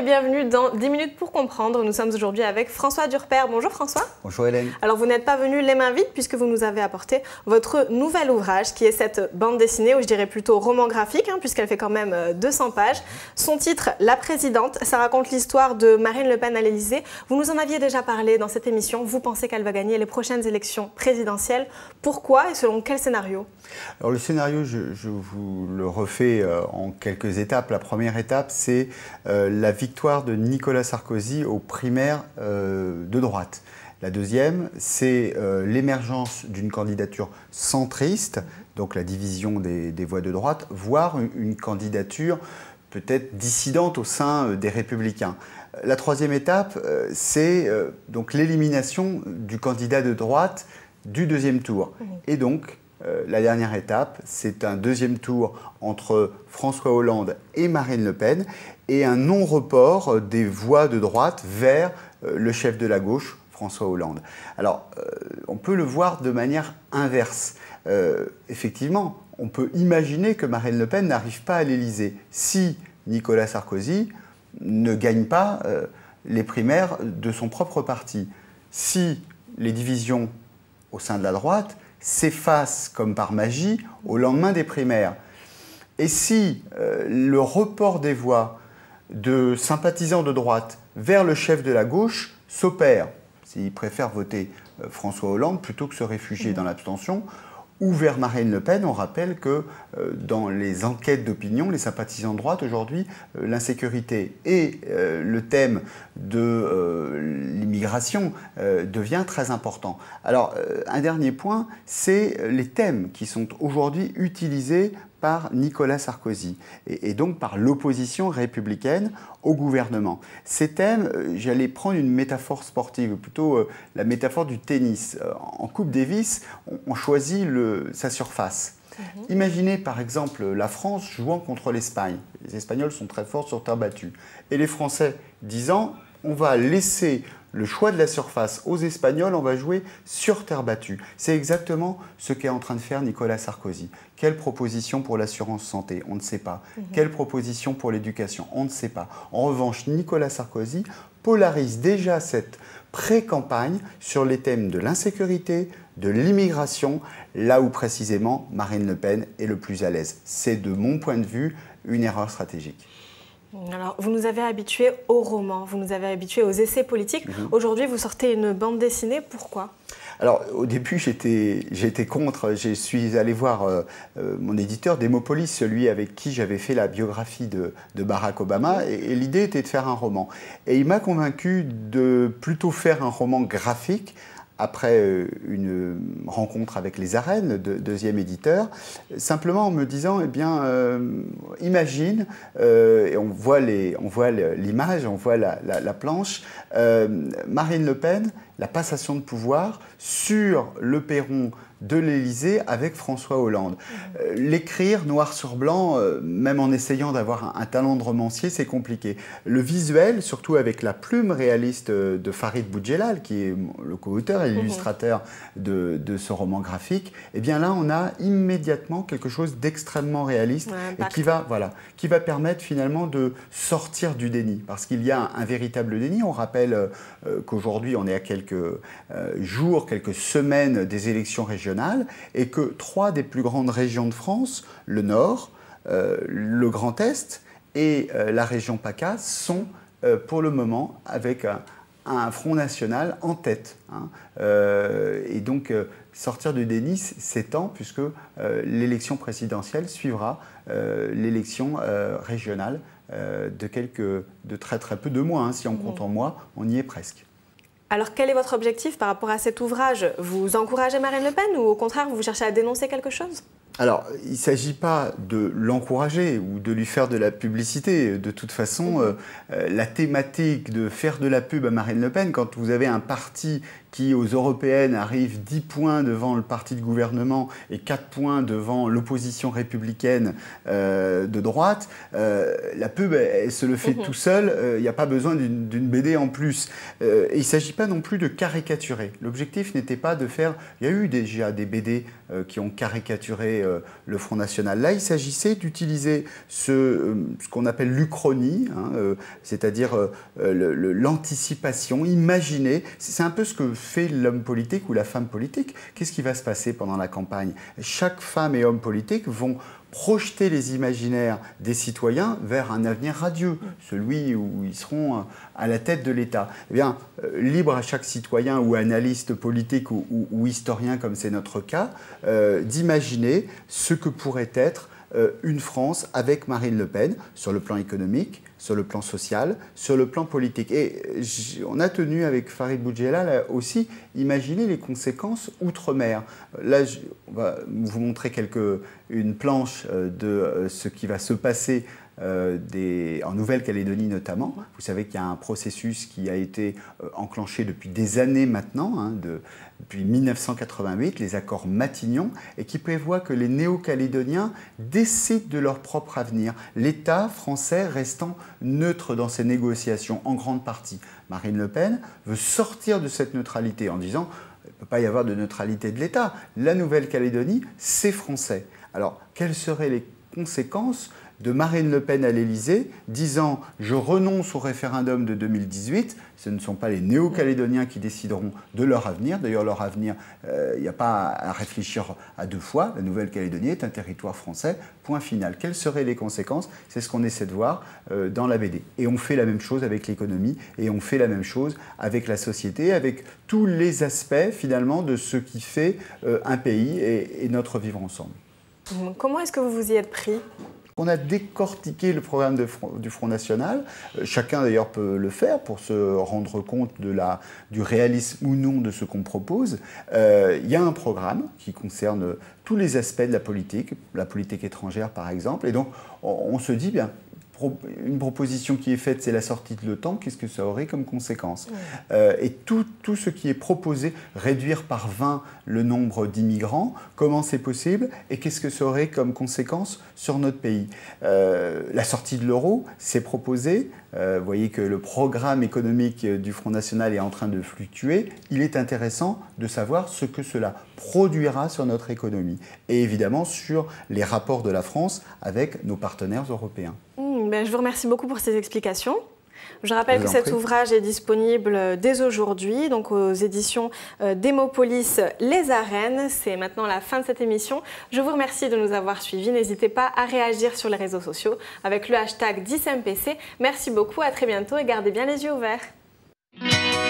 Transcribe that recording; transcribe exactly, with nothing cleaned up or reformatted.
et bienvenue dans dix minutes pour comprendre. Nous sommes aujourd'hui avec François Durper. Bonjour François. Bonjour Hélène. Alors vous n'êtes pas venu les mains vides puisque vous nous avez apporté votre nouvel ouvrage qui est cette bande dessinée, ou je dirais plutôt roman graphique, hein, puisqu'elle fait quand même deux cents pages. Son titre, La Présidente, ça raconte l'histoire de Marine Le Pen à l'Élysée. Vous nous en aviez déjà parlé dans cette émission. Vous pensez qu'elle va gagner les prochaines élections présidentielles. Pourquoi et selon quel scénario? Alors le scénario, je, je vous le refais euh, en quelques étapes. La première étape, c'est euh, la victoire de Nicolas Sarkozy aux primaires euh, de droite. La deuxième, c'est euh, l'émergence d'une candidature centriste, donc la division des, des voix de droite, voire une, une candidature peut-être dissidente au sein euh, des Républicains. La troisième étape, euh, c'est euh, donc l'élimination du candidat de droite du deuxième tour. Mmh. Et donc, Euh, la dernière étape, c'est un deuxième tour entre François Hollande et Marine Le Pen et un non-report des voix de droite vers euh, le chef de la gauche, François Hollande. Alors, euh, on peut le voir de manière inverse. Euh, effectivement, on peut imaginer que Marine Le Pen n'arrive pas à l'Élysée si Nicolas Sarkozy ne gagne pas euh, les primaires de son propre parti. Si les divisions au sein de la droite s'efface comme par magie au lendemain des primaires. Et si euh, le report des voix de sympathisants de droite vers le chef de la gauche s'opère, s'ils préfèrent voter euh, François Hollande plutôt que se réfugier mmh. dans l'abstention, ou vers Marine Le Pen, on rappelle que euh, dans les enquêtes d'opinion, les sympathisants de droite aujourd'hui, euh, l'insécurité et euh, le thème de euh, l'immigration euh, devient très important. Alors, euh, un dernier point, c'est les thèmes qui sont aujourd'hui utilisés par Nicolas Sarkozy et, et donc par l'opposition républicaine au gouvernement. Ces thèmes, euh, j'allais prendre une métaphore sportive, ou plutôt euh, la métaphore du tennis. Euh, en Coupe Davis, on, on choisit le, sa surface. Mmh. Imaginez par exemple la France jouant contre l'Espagne. Les Espagnols sont très forts sur terre battue. Et les Français disant, on va laisser le choix de la surface aux Espagnols, on va jouer sur terre battue. C'est exactement ce qu'est en train de faire Nicolas Sarkozy. Quelle proposition pour l'assurance santé? On ne sait pas. Mmh. Quelle proposition pour l'éducation? On ne sait pas. En revanche, Nicolas Sarkozy polarise déjà cette pré-campagne sur les thèmes de l'insécurité, de l'immigration, là où précisément Marine Le Pen est le plus à l'aise. C'est de mon point de vue une erreur stratégique. Alors, vous nous avez habitués au roman, vous nous avez habitués aux essais politiques. Mmh. Aujourd'hui, vous sortez une bande dessinée. Pourquoi ? Alors, au début, j'étais, j'étais contre. Je suis allé voir euh, euh, mon éditeur Démopolis, celui avec qui j'avais fait la biographie de, de Barack Obama. Et, et l'idée était de faire un roman. Et il m'a convaincu de plutôt faire un roman graphique, après une rencontre avec les Arènes, de, deuxième éditeur, simplement en me disant, eh bien, euh, imagine, euh, et on voit, les, on voit l'image, on voit la, la, la planche, euh, Marine Le Pen, la passation de pouvoir sur le perron de l'Élysée avec François Hollande. Euh, L'écrire noir sur blanc, euh, même en essayant d'avoir un, un talent de romancier, c'est compliqué. Le visuel, surtout avec la plume réaliste de Farid Boudjelal, qui est le co-auteur et l'illustrateur de, de ce roman graphique, eh bien là, on a immédiatement quelque chose d'extrêmement réaliste ouais, et qui va, voilà, qui va permettre finalement de sortir du déni. Parce qu'il y a un, un véritable déni. On rappelle euh, qu'aujourd'hui, on est à quelques euh, jours, quelques semaines des élections régionales, et que trois des plus grandes régions de France, le Nord, euh, le Grand Est et euh, la région PACA, sont euh, pour le moment avec un, un Front National en tête. Hein. Euh, et donc euh, sortir du déni s'étend puisque euh, l'élection présidentielle suivra euh, l'élection euh, régionale euh, de, quelques, de très très peu de mois. Hein. Si on compte en mois, on y est presque. Alors, quel est votre objectif par rapport à cet ouvrage? Vous encouragez Marine Le Pen ou au contraire, vous cherchez à dénoncer quelque chose? Alors, il ne s'agit pas de l'encourager ou de lui faire de la publicité. De toute façon, mmh. euh, la thématique de faire de la pub à Marine Le Pen, quand vous avez un parti qui, aux européennes, arrive dix points devant le parti de gouvernement et quatre points devant l'opposition républicaine euh, de droite, euh, la pub, elle, elle se le fait mmh. tout seul. Il n'y a pas besoin d'une d'une B D en plus. Euh, et il ne s'agit pas non plus de caricaturer. L'objectif n'était pas de faire... Il y a eu déjà des B D euh, qui ont caricaturé euh, le Front National. Là, il s'agissait d'utiliser ce, euh, ce qu'on appelle l'Uchronie, hein, euh, c'est-à-dire euh, l'anticipation, imaginer. C'est un peu ce que fait l'homme politique ou la femme politique. Qu'est-ce qui va se passer pendant la campagne? Chaque femme et homme politique vont projeter les imaginaires des citoyens vers un avenir radieux, celui où ils seront à la tête de l'État. Eh bien, euh, libre à chaque citoyen ou analyste politique ou, ou, ou historien, comme c'est notre cas, euh, d'imaginer ce que pourrait être euh, une France avec Marine Le Pen, sur le plan économique, sur le plan social, sur le plan politique. Et on a tenu avec Farid Boudjela là, aussi imaginer les conséquences outre-mer. Là, je, on va vous montrer quelques, une planche de ce qui va se passer Euh, des, en Nouvelle-Calédonie notamment. Vous savez qu'il y a un processus qui a été euh, enclenché depuis des années maintenant, hein, de, depuis mille neuf cent quatre-vingt-huit, les accords Matignon, et qui prévoit que les Néo-Calédoniens décident de leur propre avenir, l'État français restant neutre dans ces négociations en grande partie. Marine Le Pen veut sortir de cette neutralité en disant il ne peut pas y avoir de neutralité de l'État. La Nouvelle-Calédonie, c'est français. Alors, quelles seraient les conséquences de Marine Le Pen à l'Élysée, disant « je renonce au référendum de deux mille dix-huit », ce ne sont pas les Néo-Calédoniens qui décideront de leur avenir. D'ailleurs, leur avenir, il euh, n'y a pas à réfléchir à deux fois. La Nouvelle-Calédonie est un territoire français, point final. Quelles seraient les conséquences? C'est ce qu'on essaie de voir euh, dans la B D. Et on fait la même chose avec l'économie, et on fait la même chose avec la société, avec tous les aspects, finalement, de ce qui fait euh, un pays et, et notre vivre ensemble. Comment est-ce que vous vous y êtes pris ? On a décortiqué le programme de Front, du Front National. Euh, chacun d'ailleurs peut le faire pour se rendre compte de la, du réalisme ou non de ce qu'on propose. Euh, il y a un programme qui concerne tous les aspects de la politique, la politique étrangère par exemple. Et donc on, on se dit, bien, une proposition qui est faite, c'est la sortie de l'OTAN, qu'est-ce que ça aurait comme conséquence? Oui. euh, Et tout, tout ce qui est proposé, réduire par vingt le nombre d'immigrants, comment c'est possible et qu'est-ce que ça aurait comme conséquence sur notre pays? euh, La sortie de l'euro, c'est proposé. Euh, vous voyez que le programme économique du Front National est en train de fluctuer. Il est intéressant de savoir ce que cela produira sur notre économie et évidemment sur les rapports de la France avec nos partenaires européens. Mmh, ben, je vous remercie beaucoup pour ces explications. Je rappelle que cet ouvrage est disponible dès aujourd'hui, donc aux éditions d'Hémopolis Les Arènes. C'est maintenant la fin de cette émission. Je vous remercie de nous avoir suivis. N'hésitez pas à réagir sur les réseaux sociaux avec le hashtag dix M P C. Merci beaucoup, à très bientôt et gardez bien les yeux ouverts.